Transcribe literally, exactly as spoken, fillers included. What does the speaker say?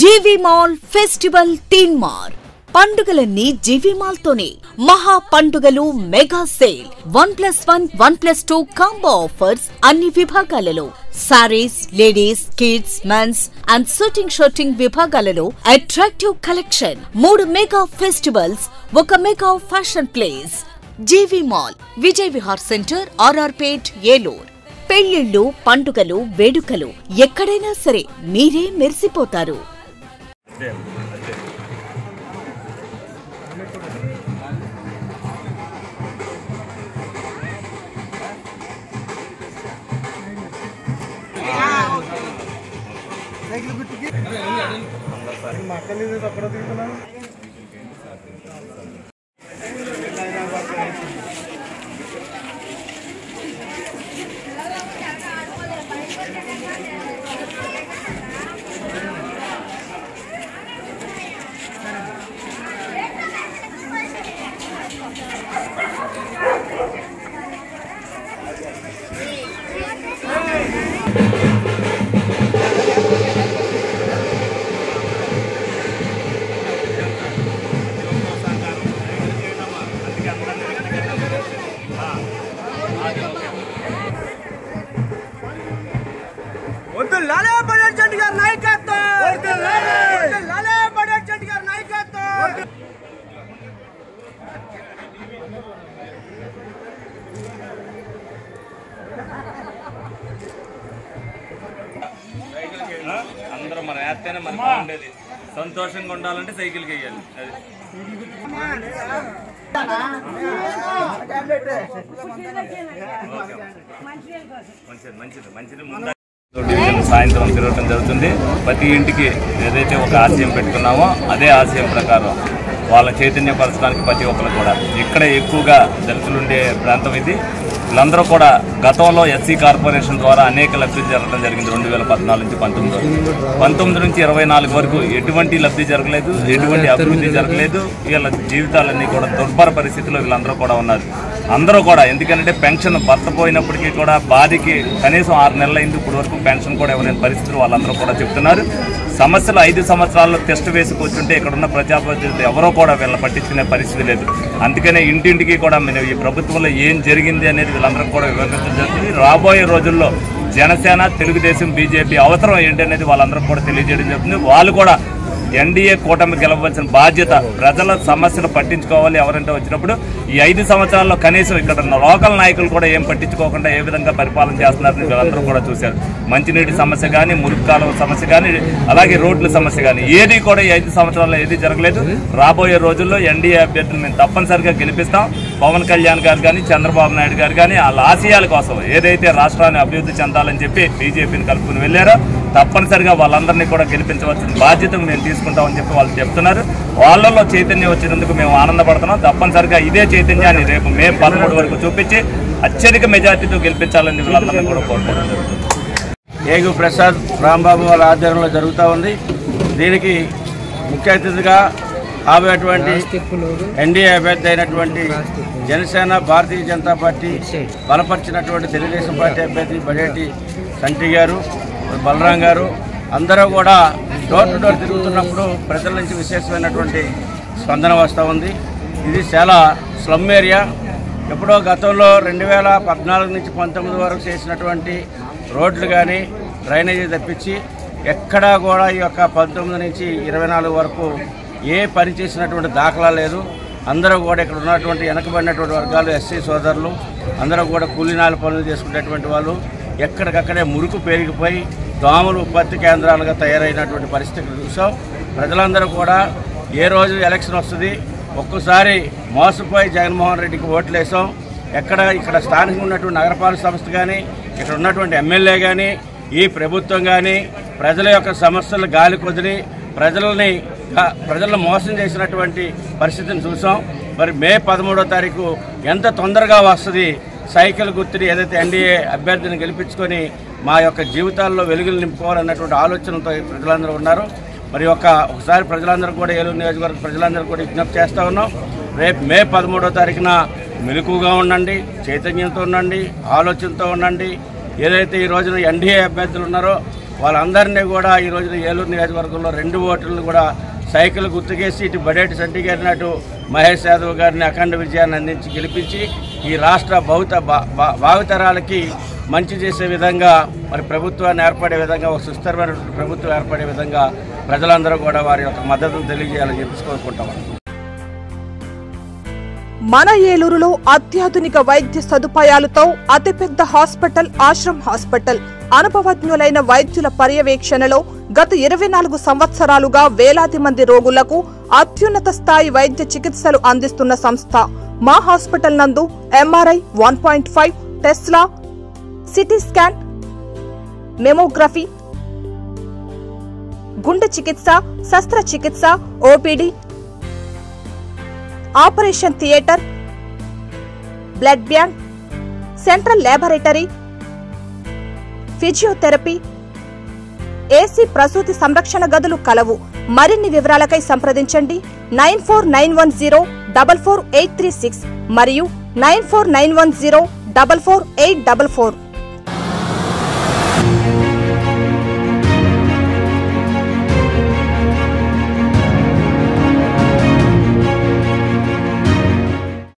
GV mall festival తీన్ మార్ పండుగలన్నీ GV mall తోనే మహా పండుగలు mega sale one plus one one plus two combo offers అన్ని విభాగాలలో sarees ladies kids mens and shooting shooting విభాగాలలో అట్రాక్టివ్ కలెక్షన్ మూడు మెగా ఫెస్టివల్స్ ఒక mega fashion place GV mall Vijay Vihar centre RR Pet Eluru పెళ్లిళ్లు పండుగలు వేడుకలు ఎక్కడైనా సరే మీరే మెరిసిపోతారు. లాలే బడేట్ చెట్టి గారి నాయకత్వం లాలే బడేట్ చెట్టి గారి నాయకత్వం అందరూ మన యాత్తేనే మన బాగుండేది. సంతోషంగా ఉండాలంటే సైకిల్కి వేయాలి. అది మంచిది మంచిది మంచిది సాయంత్రం తిరగటం జరుగుతుంది. ప్రతి ఇంటికి ఏదైతే ఒక ఆశయం పెట్టుకున్నామో అదే ఆశయం ప్రకారం వాళ్ళ చైతన్యపరచడానికి ప్రతి ఒక్కరు కూడా ఇక్కడ ఎక్కువగా దళితులు ఉండే ప్రాంతం ఇది. వీళ్ళందరూ కూడా గతంలో ఎస్సీ కార్పొరేషన్ ద్వారా అనేక లబ్ధి జరగడం జరిగింది. రెండు వేల పద్నాలుగు నుంచి పంతొమ్మిది వరకు పంతొమ్మిది నుంచి ఇరవై నాలుగు వరకు ఎటువంటి లబ్ధి జరగలేదు, ఎటువంటి అభివృద్ధి జరగలేదు. వీళ్ళ జీవితాలన్నీ కూడా దుర్భర పరిస్థితిలో వీళ్ళందరూ కూడా ఉన్నారు. అందరూ కూడా ఎందుకంటే పెన్షన్ భర్త పోయినప్పటికీ కూడా బాధికి కనీసం ఆరు నెలల అయింది, ఇప్పటి వరకు పెన్షన్ కూడా ఇవ్వలేని పరిస్థితులు వాళ్ళందరూ కూడా చెప్తున్నారు. సమస్యలు ఐదు సంవత్సరాల్లో టెస్ట్ వేసి కూర్చుంటే ఇక్కడ ఉన్న ప్రజాప్రతినిధులు ఎవరో కూడా వీళ్ళ పట్టించుకునే పరిస్థితి లేదు. అందుకనే ఇంటింటికి కూడా మేము ఈ ప్రభుత్వంలో ఏం జరిగింది అనేది వీళ్ళందరూ కూడా వివరించడం జరుగుతుంది. రాబోయే రోజుల్లో జనసేన తెలుగుదేశం బీజేపీ అవసరం ఏంటనేది వాళ్ళందరూ కూడా తెలియజేయడం జరుగుతుంది. వాళ్ళు కూడా ఎన్డీఏ కూటమి గెలవలసిన బాధ్యత, ప్రజల సమస్యలు పట్టించుకోవాలి. ఎవరంటే వచ్చినప్పుడు ఈ ఐదు సంవత్సరాల్లో కనీసం ఇక్కడ లోకల్ నాయకులు కూడా ఏం పట్టించుకోకుండా ఏ విధంగా పరిపాలన చేస్తున్నారని వీళ్ళందరూ కూడా చూశారు. మంచినీటి సమస్య కానీ, మురుగు కాలువ సమస్య కానీ, అలాగే రోడ్ల సమస్య కానీ ఏది కూడా ఈ ఐదు సంవత్సరాల్లో ఏది జరగలేదు. రాబోయే రోజుల్లో ఎన్డీఏ అభ్యర్థులు మేము తప్పనిసరిగా గెలిపిస్తాం. పవన్ కళ్యాణ్ గారు కానీ, చంద్రబాబు నాయుడు గారు కానీ వాళ్ళ ఆశయాల కోసం ఏదైతే రాష్ట్రాన్ని అభివృద్ధి చెందాలని చెప్పి బీజేపీని కలుపుకుని వెళ్ళారో తప్పనిసరిగా వాళ్ళందరినీ కూడా గెలిపించవలసిన బాధ్యతను మేము తీసుకుంటామని చెప్పి వాళ్ళు చెప్తున్నారు. వాళ్ళల్లో చైతన్యం వచ్చినందుకు మేము ఆనందపడుతున్నాం. తప్పనిసరిగా ఇదే చైతన్యాన్ని రేపు మే పదమూడు వరకు చూపించి అత్యధిక మెజార్టీతో గెలిపించాలని వీళ్ళందరినీ కూడా కోరుకోవడం జరుగుతుంది. ఏగు ప్రసాద్ రాంబాబు వాళ్ళ ఆధ్వర్యంలో జరుగుతూ ఉంది. దీనికి ముఖ్య అతిథిగా రాబోయేటువంటి ఎన్డీఏ అభ్యర్థి అయినటువంటి జనసేన భారతీయ జనతా పార్టీ బలపరిచినటువంటి తెలుగుదేశం పార్టీ అభ్యర్థి బడేటి సంటి గారు, బలరాం గారు అందరూ కూడా డోర్ టు డోర్ తిరుగుతున్నప్పుడు ప్రజల నుంచి విశేషమైనటువంటి స్పందన వస్తూ ఉంది. ఇది చాలా స్లమ్ ఏరియా. ఎప్పుడో గతంలో రెండు వేల పద్నాలుగు నుంచి పంతొమ్మిది వరకు చేసినటువంటి రోడ్లు కానీ డ్రైనేజీ తప్పించి ఎక్కడా కూడా ఈ యొక్క పంతొమ్మిది నుంచి ఇరవై నాలుగు వరకు ఏ పని చేసినటువంటి దాఖలా లేదు. అందరూ కూడా ఇక్కడ ఉన్నటువంటి వెనకబడినటువంటి వర్గాలు ఎస్సీ సోదరులు అందరూ కూడా కూలీనాల పనులు చేసుకునేటువంటి వాళ్ళు ఎక్కడికక్కడే మురుకు పెరిగిపోయి దోమలు ఉత్పత్తి కేంద్రాలుగా తయారైనటువంటి పరిస్థితులు చూసాం. ప్రజలందరూ కూడా ఏ రోజు ఎలక్షన్ వస్తుంది, ఒక్కసారి మోసపోయి జగన్మోహన్ రెడ్డికి ఓట్లు వేసాం. ఎక్కడ ఇక్కడ స్థానికంగా ఉన్నటువంటి నగరపాలక సంస్థ కానీ, ఇక్కడ ఉన్నటువంటి ఎమ్మెల్యే కానీ, ఈ ప్రభుత్వం కానీ ప్రజల యొక్క సమస్యలు గాలి కొదిలి ప్రజల్ని ప్రజలను మోసం చేసినటువంటి పరిస్థితిని చూసాం. మరి మే పదమూడో తారీఖు ఎంత తొందరగా వస్తుంది, సైకిల్ గుర్తుని ఏదైతే ఎన్డీఏ అభ్యర్థిని గెలిపించుకొని మా యొక్క జీవితాల్లో వెలుగులు నింపుకోవాలన్నటువంటి ఆలోచనతో ప్రజలందరూ ఉన్నారు. మరి ఒక ఒకసారి ప్రజలందరూ కూడా ఏలూరు నియోజకవర్గ ప్రజలందరూ కూడా విజ్ఞప్తి చేస్తూ ఉన్నాం. రేపు మే పదమూడో తారీఖున మెలకుగా ఉండండి, చైతన్యంతో ఉండండి, ఆలోచనతో ఉండండి. ఏదైతే ఈ రోజున ఎన్డీఏ అభ్యర్థులు ఉన్నారో వాళ్ళందరినీ కూడా ఈ రోజున ఏలూరు నియోజకవర్గంలో రెండు ఓటర్లను కూడా సైకిల్ గుర్తుకేసి ఇటు బడేటి సంటి గారిని అటు మహేష్ యాదవ్ గారిని అఖండ విజయాన్ని అందించి గెలిపించి ఈ రాష్ట్ర భౌత భావితరాలకి మంచి చేసే విధంగా మరి ప్రభుత్వాన్ని ఏర్పడే విధంగా ఒక సుస్థిరమైనటువంటి ప్రభుత్వం ఏర్పడే విధంగా ప్రజలందరూ కూడా వారి యొక్క మద్దతును తెలియజేయాలని చెప్పి కోరుకుంటాం. మన ఏలూరులో అత్యాధునిక వైద్య సదుపాయాలతో అతిపెద్ద హాస్పిటల్ ఆశ్రమ్ హాస్పిటల్ అనుభవజ్ఞులైన వైద్యుల పర్యవేక్షణలో గత ఇరవై నాలుగు సంవత్సరాలుగా వేలాది మంది రోగులకు అత్యున్నత స్థాయి వైద్య చికిత్సలు అందిస్తున్న సంస్థ మా హాస్పిటల్ నందు MRI one point five tesla, CT scan, mammography, గుండె చికిత్స, శస్త్రచికిత్స, OPD, operation theatre, blood bank, central laboratory, physiotherapy, AC ప్రసూతి సంరక్షణ గదులు కలవు. మరిన్ని వివరాలకై సంప్రదించండి nine four nine one zero double four eight three six మరియు nine four nine one zero double four eight double four.